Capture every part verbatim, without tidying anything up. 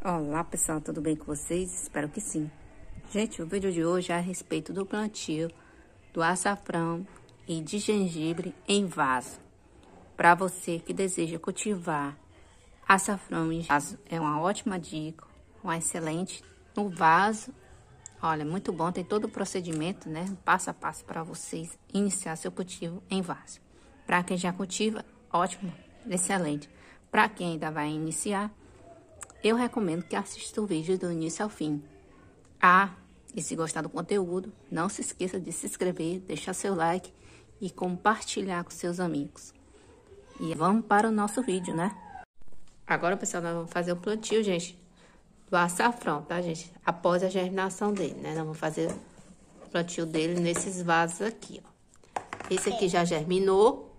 Olá pessoal, tudo bem com vocês? Espero que sim. Gente, o vídeo de hoje é a respeito do plantio do açafrão e de gengibre em vaso. Para você que deseja cultivar açafrão em vaso, é uma ótima dica, uma excelente. No vaso, olha, muito bom, tem todo o procedimento, né? Passo a passo para vocês iniciar seu cultivo em vaso. Para quem já cultiva, ótimo, excelente. Para quem ainda vai iniciar, eu recomendo que assista o vídeo do início ao fim. Ah, e se gostar do conteúdo, não se esqueça de se inscrever, deixar seu like e compartilhar com seus amigos. E vamos para o nosso vídeo, né? Agora, pessoal, nós vamos fazer o plantio, gente, do açafrão, tá, gente? Após a germinação dele, né? Nós vamos fazer o plantio dele nesses vasos aqui, ó. Esse aqui já germinou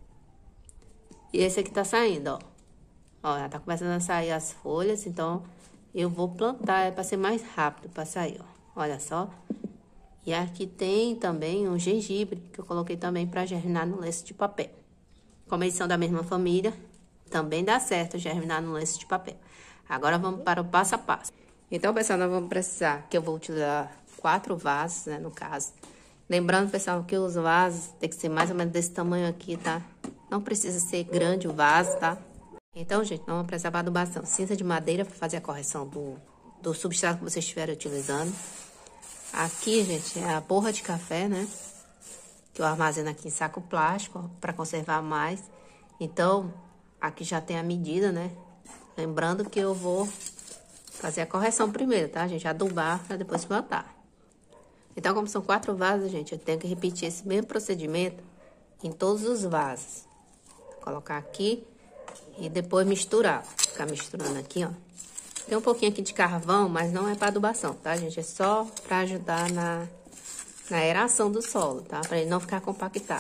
e esse aqui tá saindo, ó. Ó, já tá começando a sair as folhas, então eu vou plantar, é para ser mais rápido para sair, ó. Olha só. E aqui tem também um gengibre, que eu coloquei também para germinar no lenço de papel. Como eles são da mesma família, também dá certo germinar no lenço de papel. Agora vamos para o passo a passo. Então, pessoal, nós vamos precisar, que eu vou utilizar quatro vasos, né, no caso. Lembrando, pessoal, que os vasos tem que ser mais ou menos desse tamanho aqui, tá? Não precisa ser grande o vaso, tá? Então, gente, nós vamos precisar de adubação. Cinza de madeira para fazer a correção do, do substrato que vocês estiverem utilizando. Aqui, gente, é a borra de café, né? Que eu armazeno aqui em saco plástico para conservar mais. Então, aqui já tem a medida, né? Lembrando que eu vou fazer a correção primeiro, tá, gente? Adubar para depois plantar. Então, como são quatro vasos, gente, eu tenho que repetir esse mesmo procedimento em todos os vasos. Vou colocar aqui. E depois misturar, ficar misturando aqui, ó. Tem um pouquinho aqui de carvão, mas não é para adubação, tá, gente? É só para ajudar na, na aeração do solo, tá? Para ele não ficar compactado.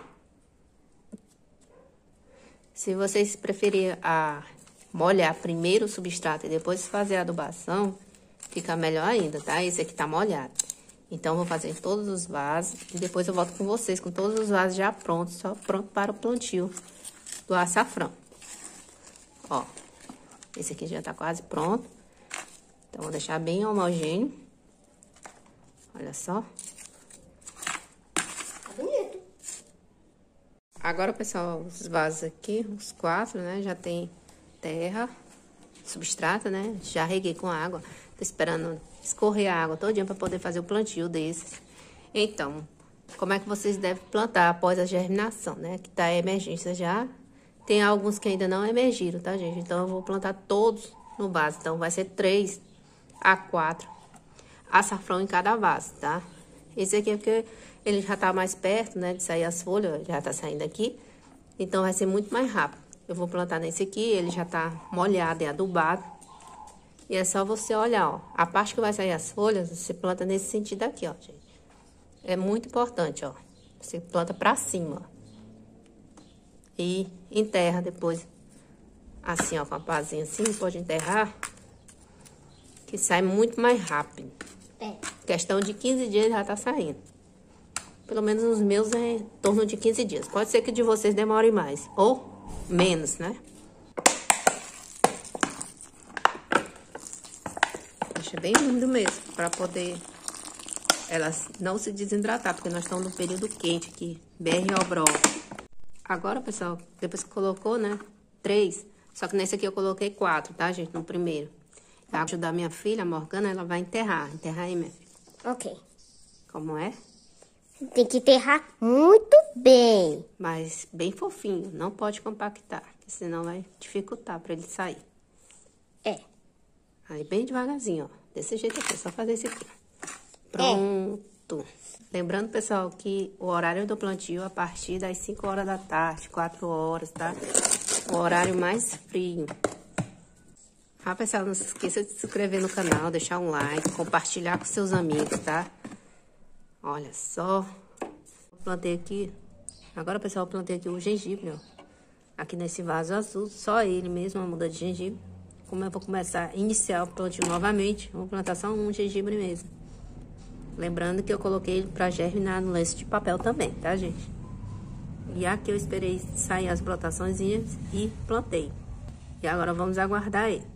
Se vocês preferirem a, molhar primeiro o substrato e depois fazer a adubação, fica melhor ainda, tá? Esse aqui tá molhado. Então, eu vou fazer em todos os vasos e depois eu volto com vocês com todos os vasos já prontos, só pronto para o plantio do açafrão. Ó, esse aqui já tá quase pronto. Então, vou deixar bem homogêneo. Olha só. Tá bonito. Agora, pessoal, os vasos aqui, os quatro, né? Já tem terra, substrato, né? Já reguei com água. Tô esperando escorrer a água todinha para poder fazer o plantio desses. Então, como é que vocês devem plantar após a germinação, né? Que tá a emergência já. Tem alguns que ainda não emergiram, tá, gente? Então, eu vou plantar todos no vaso. Então, vai ser três a quatro açafrão em cada vaso, tá? Esse aqui é porque ele já tá mais perto, né, de sair as folhas. Já tá saindo aqui. Então, vai ser muito mais rápido. Eu vou plantar nesse aqui, ele já tá molhado e adubado. E é só você olhar, ó. A parte que vai sair as folhas, você planta nesse sentido aqui, ó, gente. É muito importante, ó. Você planta pra cima, ó. E enterra depois, assim, ó, com a pazinha assim, pode enterrar, que sai muito mais rápido. É. Questão de quinze dias já tá saindo. Pelo menos os meus é em torno de quinze dias. Pode ser que de vocês demore mais, ou menos, né? Deixa bem úmido mesmo, pra poder elas não se desidratar, porque nós estamos no período quente aqui, B R Obrol. Agora, pessoal, depois que colocou, né, três, só que nesse aqui eu coloquei quatro, tá, gente, no primeiro. Pra ajudar minha filha, a Morgana, ela vai enterrar. Enterrar aí, minha filha. Ok. Como é? Tem que enterrar muito bem. Mas bem fofinho, não pode compactar, porque senão vai dificultar pra ele sair. É. Aí, bem devagarzinho, ó, desse jeito aqui, é só fazer esse aqui. Pronto. É. Lembrando, pessoal, que o horário do plantio é a partir das cinco horas da tarde, quatro horas, tá? O horário mais frio. Ah, pessoal, não se esqueça de se inscrever no canal, deixar um like, compartilhar com seus amigos, tá? Olha só. Plantei aqui. Agora, pessoal, eu plantei aqui o gengibre, ó. Aqui nesse vaso azul, só ele mesmo, uma muda de gengibre. Como eu vou começar a iniciar o plantio novamente, vou plantar só um gengibre mesmo. Lembrando que eu coloquei ele pra germinar no lenço de papel também, tá, gente? E aqui eu esperei sair as brotações e plantei. E agora vamos aguardar ele.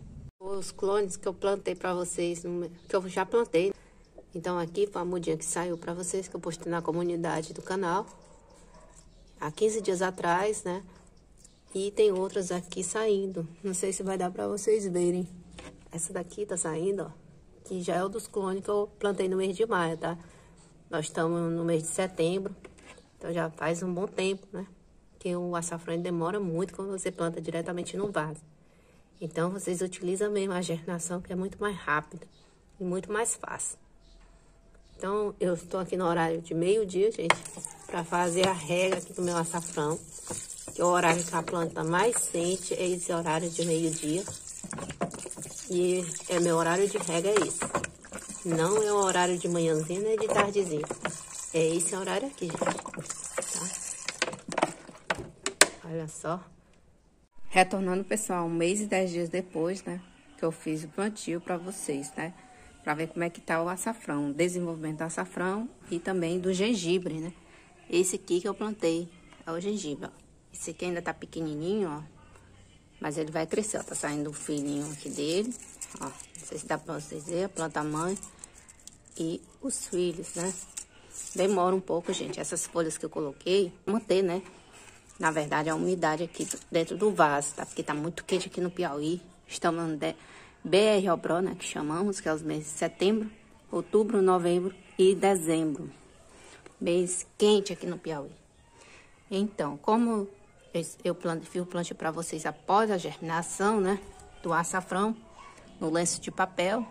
Os clones que eu plantei pra vocês, que eu já plantei. Então aqui foi a mudinha que saiu pra vocês, que eu postei na comunidade do canal. Há quinze dias atrás, né? E tem outras aqui saindo. Não sei se vai dar pra vocês verem. Essa daqui tá saindo, ó. Que já é o dos clones que eu plantei no mês de maio, tá? Nós estamos no mês de setembro. Então já faz um bom tempo, né? Que o açafrão demora muito quando você planta diretamente no vaso. Então, vocês utilizam mesmo a germinação, que é muito mais rápida e muito mais fácil. Então, eu estou aqui no horário de meio-dia, gente, para fazer a rega aqui do meu açafrão. Que é o horário que a planta mais sente, é esse horário de meio-dia. E é meu horário de rega, é esse. Não é o horário de manhãzinha, nem de tardezinha. É esse horário aqui, gente. Tá? Olha só. Retornando, pessoal, um mês e dez dias depois, né, que eu fiz o plantio para vocês, né, para ver como é que tá o açafrão, o desenvolvimento do açafrão e também do gengibre, né. Esse aqui que eu plantei é o gengibre, ó. Esse aqui ainda tá pequenininho, ó, mas ele vai crescer, ó, tá saindo o filhinho aqui dele, ó, não sei se dá para vocês verem, a planta mãe e os filhos, né. Demora um pouco, gente, essas folhas que eu coloquei, manter, né. Na verdade, a umidade aqui dentro do vaso, tá? Porque tá muito quente aqui no Piauí. Estamos no B R O P R O, né? Que chamamos, que é os meses de setembro, outubro, novembro e dezembro. Mês quente aqui no Piauí. Então, como eu fiz o plantio para vocês após a germinação, né? Do açafrão, no lenço de papel.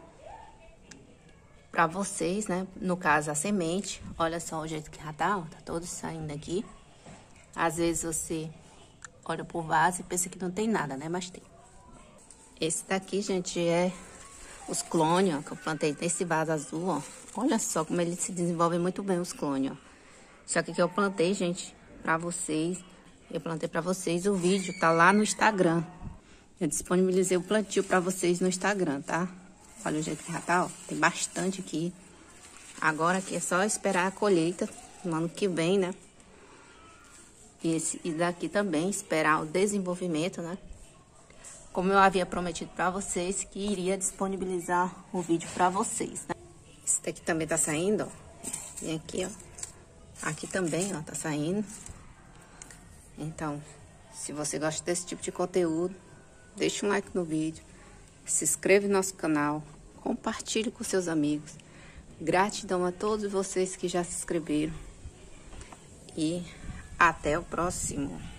Para vocês, né? No caso, a semente. Olha só o jeito que já tá, ó. Tá todo saindo aqui. Às vezes você olha pro vaso e pensa que não tem nada, né? Mas tem. Esse daqui, gente, é os clones, ó, que eu plantei nesse vaso azul, ó. Olha só como ele se desenvolve muito bem, os clones, ó. Só que que eu plantei, gente, pra vocês. Eu plantei pra vocês, o vídeo tá lá no Instagram. Eu disponibilizei o plantio pra vocês no Instagram, tá? Olha o jeito que já tá, ó. Tem bastante aqui. Agora aqui é só esperar a colheita no ano que vem, né? Esse, e daqui também esperar o desenvolvimento, né? Como eu havia prometido para vocês que iria disponibilizar o vídeo para vocês, né? Esse daqui também tá saindo, ó. Vem aqui, ó. Aqui também, ó, tá saindo. Então, se você gosta desse tipo de conteúdo, deixa um like no vídeo, se inscreve no nosso canal, compartilhe com seus amigos. Gratidão a todos vocês que já se inscreveram. E até o próximo.